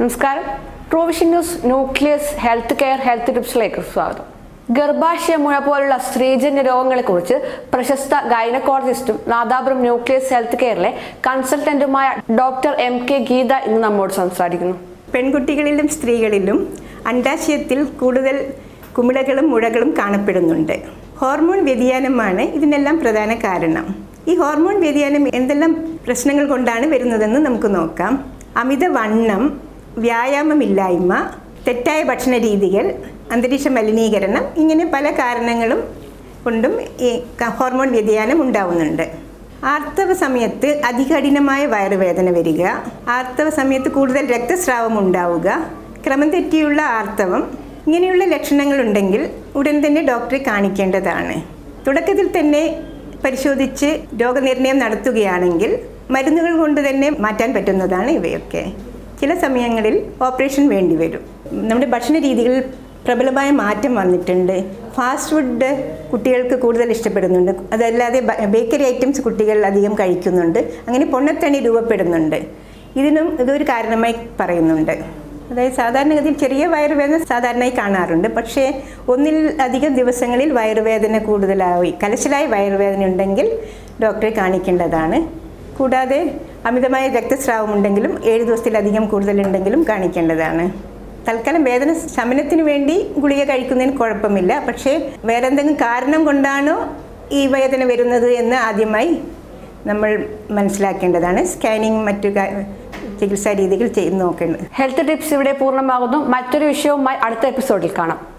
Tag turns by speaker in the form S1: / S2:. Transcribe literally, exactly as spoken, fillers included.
S1: നമസ്കാരം. Truevision news Nucleus health care health ടിപ്സിലേക്ക് സ്വാഗതം. ഗർഭാശയ മുഴ പോലുള്ള സ്ത്രീജന്യ രോഗങ്ങളെക്കുറിച്ച് പ്രശസ്ത ഗൈനക്കോളജിസ്റ്റും നാദാപുരം ന്യൂക്ലിയസ് ഹെൽത്ത് കെയറിലെ കൺസൾട്ടന്റുമായ ഡോക്ടർ എം കെ ഗീത ഇന്ന് നമ്മോട് സംസാരിക്കുന്നു.
S2: പെൺകുട്ടികളിലും സ്ത്രീകളിലും അണ്ഡാശയത്തിൽ കൂടുതൽ കുമിളകളും മുഴകളും കാണപ്പെടുന്നുണ്ട്. ഹോർമോൺ വ്യതിയാനമാണ് ഇതിനെല്ലാം പ്രധാന കാരണം. ഈ ഹോർമോൺ വ്യതിയാനം എന്തെല്ലാം പ്രശ്നങ്ങൾ കൊണ്ടാണ് വരുന്നതെന്ന് നമുക്ക് നോക്കാം. അമിതവണ്ണം, വ്യായാമമില്ലായ്മ, തെറ്റായ ഭക്ഷണ രീതികൾ, അന്തരീക്ഷ മലിനീകരണം, ഇങ്ങനെ പല കാരണങ്ങളും കൊണ്ടും ഈ ഹോർമോൺ വ്യതിയാനം ഉണ്ടാവുന്നുണ്ട്. ആർത്തവ സമയത്ത് അതികഠിനമായ വയറുവേദന വരിക, ആർത്തവ സമയത്ത് കൂടുതൽ രക്തസ്രാവം ഉണ്ടാവുക, ക്രമം തെറ്റിയുള്ള ആർത്തവം, ഇങ്ങനെയുള്ള ലക്ഷണങ്ങളുണ്ടെങ്കിൽ ഉടൻ തന്നെ ഡോക്ടറെ കാണിക്കേണ്ടതാണ്. തുടക്കത്തിൽ തന്നെ പരിശോധിച്ച് രോഗനിർണയം നടത്തുകയാണെങ്കിൽ മരുന്നുകൾ കൊണ്ട് തന്നെ മാറ്റാൻ പറ്റുന്നതാണ് ഇവയൊക്കെ. ചില സമയങ്ങളിൽ ഓപ്പറേഷൻ വേണ്ടിവരും. നമ്മുടെ ഭക്ഷണ രീതികളിൽ പ്രബലമായ മാറ്റം വന്നിട്ടുണ്ട്. ഫാസ്റ്റ് ഫുഡ് കുട്ടികൾക്ക് കൂടുതൽ ഇഷ്ടപ്പെടുന്നുണ്ട്. അതല്ലാതെ ബേക്കറി ഐറ്റംസ് കുട്ടികൾ അധികം കഴിക്കുന്നുണ്ട്. അങ്ങനെ പൊണ്ണത്തണി രൂപപ്പെടുന്നുണ്ട്. ഇതിനും ഇതൊരു കാരണമായി പറയുന്നുണ്ട്. അതായത് സാധാരണഗതിയിൽ ചെറിയ വയറുവേദന സാധാരണയായി കാണാറുണ്ട്. പക്ഷേ ഒന്നിൽ അധികം ദിവസങ്ങളിൽ വയറുവേദന കൂടുതലായി കലശലായ വയറുവേദന ഉണ്ടെങ്കിൽ ഡോക്ടറെ കാണിക്കേണ്ടതാണ്. കൂടാതെ അമിതമായ രക്തസ്രാവം ഉണ്ടെങ്കിലും ഏഴ് ദിവസത്തിലധികം കൂടുതലുണ്ടെങ്കിലും കാണിക്കേണ്ടതാണ്. തൽക്കാലം വേദന ശമനത്തിന് വേണ്ടി ഗുളിക കഴിക്കുന്നതിന് കുഴപ്പമില്ല. പക്ഷേ വേറെ എന്തെങ്കിലും കാരണം കൊണ്ടാണോ ഈ വേദന വരുന്നത് എന്ന് ആദ്യമായി നമ്മൾ മനസ്സിലാക്കേണ്ടതാണ്. സ്കാനിങ് മറ്റു ചികിത്സാ രീതികൾ ചെയ്ത് നോക്കേണ്ടത്.
S1: ഹെൽത്ത് ടിപ്സ് ഇവിടെ പൂർണ്ണമാകുന്നു. മറ്റൊരു വിഷയവുമായി അടുത്ത എപ്പിസോഡിൽ കാണാം.